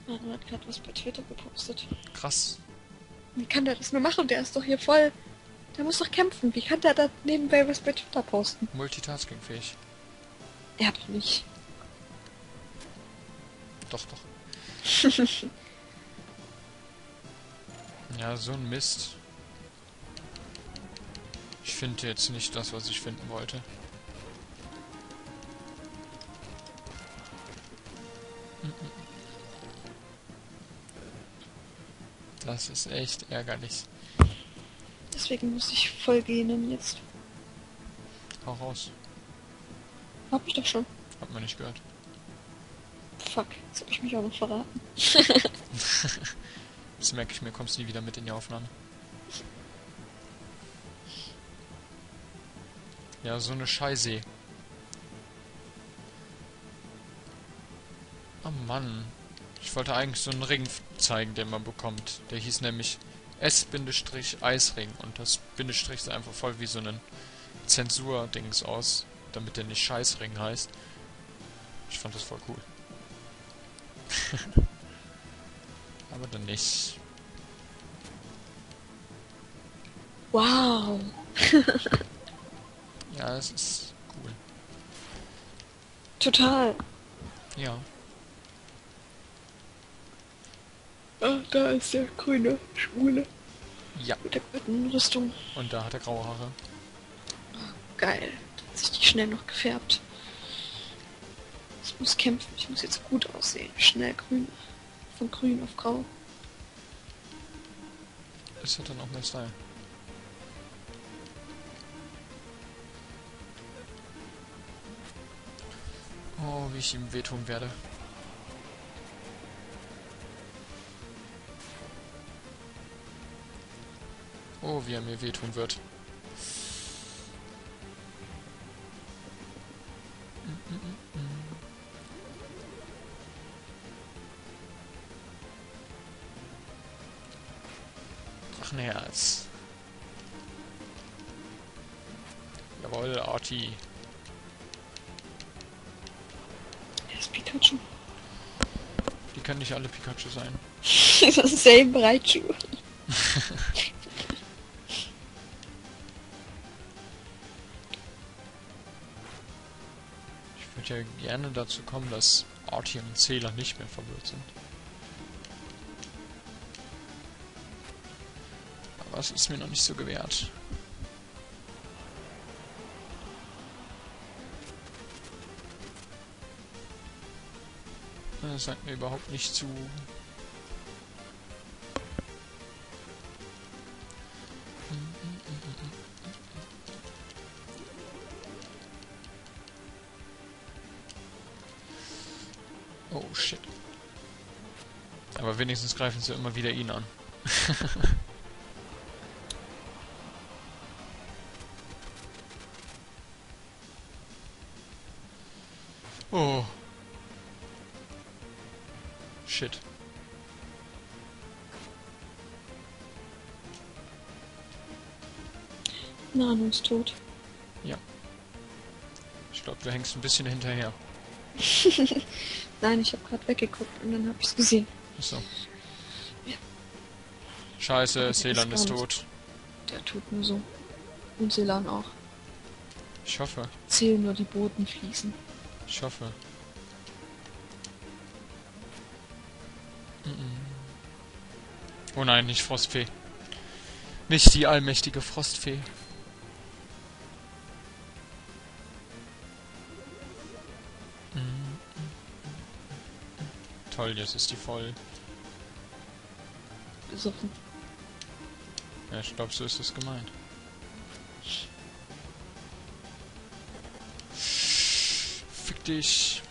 Manu hat gerade was bei Twitter gepostet. Krass. Wie kann der das nur machen? Der ist doch hier voll... Der muss doch kämpfen. Wie kann der da nebenbei was bei Twitter posten? Multitasking-fähig. Er doch nicht. Doch, doch. Ja, so ein Mist. Ich finde jetzt nicht das, was ich finden wollte. Das ist echt ärgerlich. Deswegen muss ich voll gehen jetzt. Hau raus. Hab ich doch schon. Hat man nicht gehört. Fuck, jetzt hab ich mich auch noch verraten. Das merke ich mir, kommst nie wieder mit in die Aufnahme. Ja, so eine Scheiße. Oh Mann. Ich wollte eigentlich so einen Ring zeigen, den man bekommt. Der hieß nämlich S-Eisring. Und das Bindestrich sah einfach voll wie so ein Zensur-Dings aus, damit der nicht Scheißring heißt. Ich fand das voll cool. Aber dann nicht. Wow. Ja, es ist cool. Total. Ja. Ah, da ist der grüne Schwule. Ja. Mit der guten Rüstung. Und da hat er graue Haare. Geil. Da hat sich die schnell noch gefärbt. Ich muss kämpfen. Ich muss jetzt gut aussehen. Schnell grün. Von grün auf grau. Das hat dann auch mehr Style. Oh, wie ich ihm wehtun werde. Oh, wie er mir wehtun wird. Drachenherz. Jawohl, Arti. Er ist Pikachu. Die können nicht alle Pikachu sein. Das ist Same Raichu. Ich würde ja gerne dazu kommen, dass Arti und Zähler nicht mehr verwirrt sind. Aber es ist mir noch nicht so gewährt. Das sagt mir überhaupt nicht zu. Oh shit. Aber wenigstens greifen sie immer wieder ihn an. Oh. Shit. Nanu ist tot. Ja. Ich glaube, du hängst ein bisschen hinterher. Nein, ich habe gerade weggeguckt und dann habe ich es gesehen. Achso. Ja. Scheiße, ist Celan ist gar tot. Der tut nur so. Und Selan auch. Ich hoffe. Zählen nur die Boten fließen. Ich hoffe. Oh nein, nicht Frostfee. Nicht die allmächtige Frostfee. Toll, jetzt ist die voll. Besoffen. Ja, ich glaube, so ist es gemeint. Fick dich.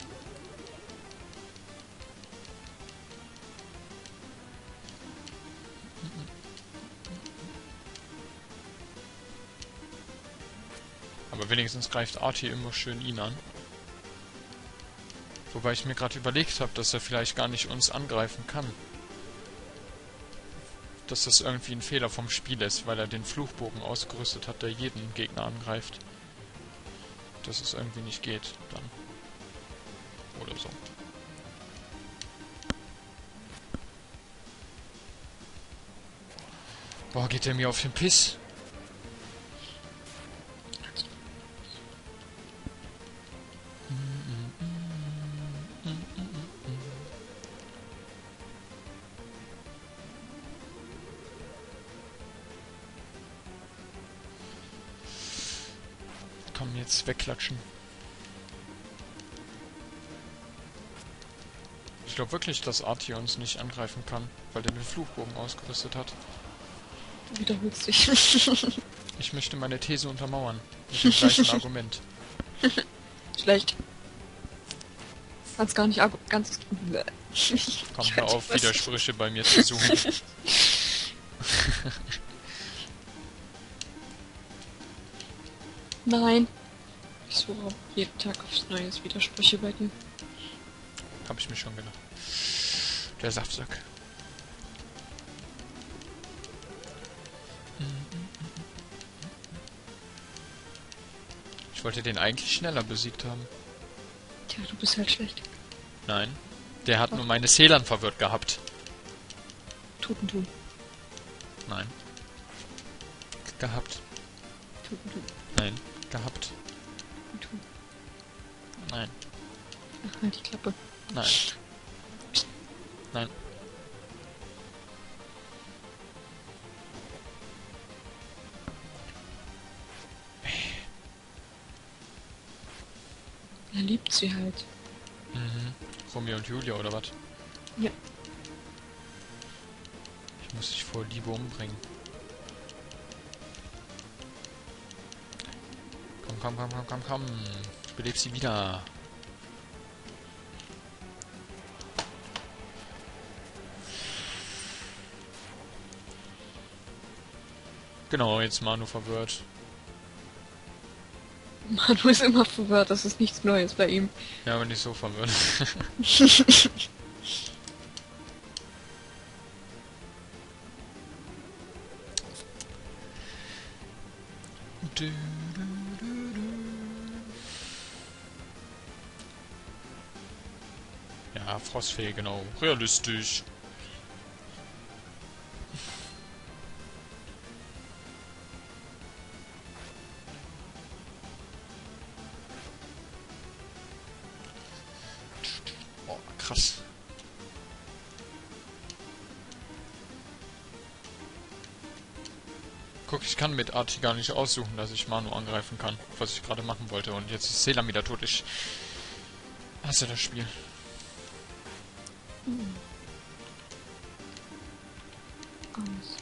Aber wenigstens greift Arti immer schön ihn an. Wobei ich mir gerade überlegt habe, dass er vielleicht gar nicht uns angreifen kann. Dass das irgendwie ein Fehler vom Spiel ist, weil er den Fluchbogen ausgerüstet hat, der jeden Gegner angreift. Dass es irgendwie nicht geht, dann. Oder so. Boah, geht der mir auf den Piss? Komm, jetzt wegklatschen. Ich glaube wirklich, dass Artie uns nicht angreifen kann, weil der den Fluchbogen ausgerüstet hat. Du wiederholst dich. Ich möchte meine These untermauern. Mit dem gleichen Argument. Schlecht. Kannst gar nicht ganz... Komm, hör auf, Widersprüche bei mir zu suchen. Nein. Ich suche auch jeden Tag aufs Neues Widersprüche bei dir. Hab ich mir schon gedacht. Der Saftsack. Ich wollte den eigentlich schneller besiegt haben. Tja, du bist halt schlecht. Nein. Der hat nur meine Seelern verwirrt gehabt. Tutentum. Nein. Gehabt. Tutentum. Nein. Gehabt. Tutentum. Nein. Ach, halt die Klappe. Nein. Nein. Er liebt sie halt. Mhm. Romeo und Julia oder was? Ja. Ich muss dich vor Liebe umbringen. Komm. Ich belebe sie wieder. Genau, jetzt Manu verwirrt. Manu ist immer verwirrt, das ist nichts Neues bei ihm. Ja, aber nicht so verwirrt. Ja, Frostfee, genau. Realistisch. Oh, krass. Guck, ich kann mit Artie gar nicht aussuchen, dass ich Manu angreifen kann, was ich gerade machen wollte. Und jetzt ist Selam wieder tot. Ich hasse das Spiel. Aus.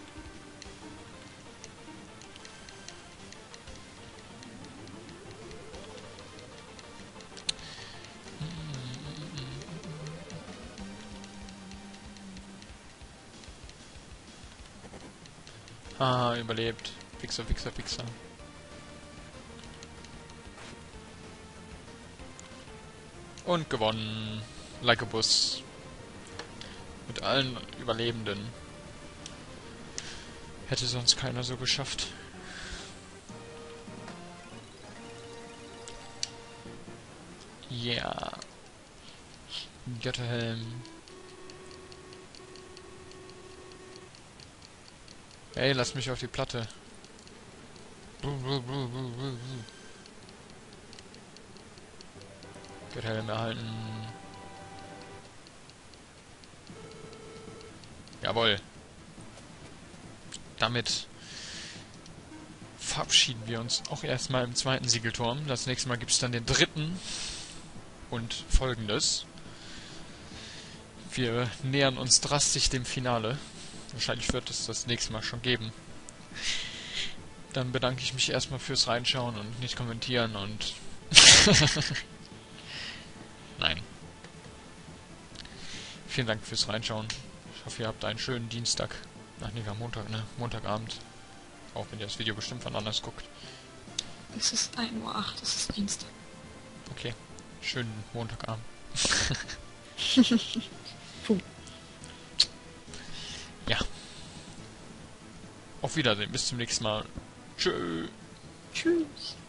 Ah, überlebt. Fixer. Und gewonnen. Like a Bus. Mit allen Überlebenden. Hätte sonst keiner so geschafft. Yeah. Götterhelm. Ey, lass mich auf die Platte. Götterhelm erhalten. Jawohl. Damit verabschieden wir uns auch erstmal im zweiten Siegelturm. Das nächste Mal gibt es dann den dritten und folgendes. Wir nähern uns drastisch dem Finale. Wahrscheinlich wird es das nächste Mal schon geben. Dann bedanke ich mich erstmal fürs Reinschauen und nicht kommentieren und... Nein. Vielen Dank fürs Reinschauen. Ich hoffe, ihr habt einen schönen Dienstag. Ach nee, wir haben Montag, ne? Montagabend. Auch wenn ihr das Video bestimmt von anders guckt. Es ist 1:08 Uhr, es ist Dienstag. Okay. Schönen Montagabend. Puh. Ja. Auf Wiedersehen. Bis zum nächsten Mal. Tschö. Tschüss.